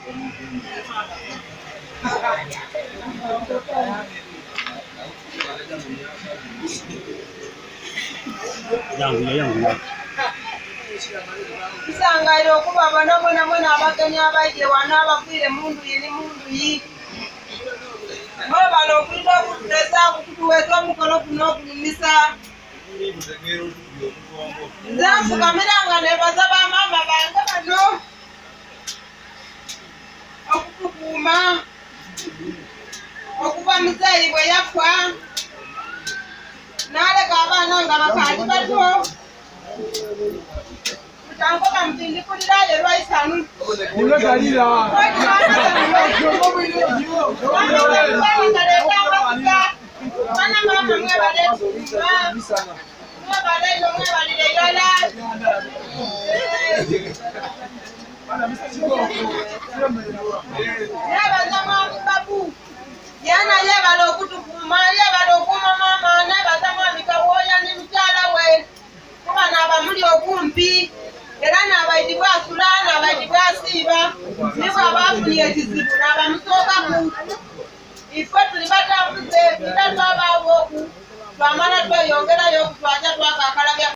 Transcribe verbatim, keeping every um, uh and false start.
Yang yang yang. Isangairo kuba bana bona bona abagenyi abaije wana abafire mundu yini mundu yi. Mwe balo kundo kuteza kutuweza mukono kuno kunisa. Zafu kameranga ne bazaba mama banga bano. Okukuma. Okuba muzayi bwe yakwa. Nale kabana nga bakali bato. Tango kamtindi kulira le lwaisanu. Niwe galira. Bana mama mwe bale. Mwe bale no mwe bale yola. Yaba zama babu. Yana yaba lokutukuma yaba lokuma mama na bazama mikawoya ni mchala we. Kuba na bamuli okumpi. Era n'abaidi bwasula n'abaidi bwasiiba nibo abafuniye ekizibu n'abamusookamu iffe tuli batambuze tutatwabaawo oku twamala tweyongerayo okutwaja twakakalabya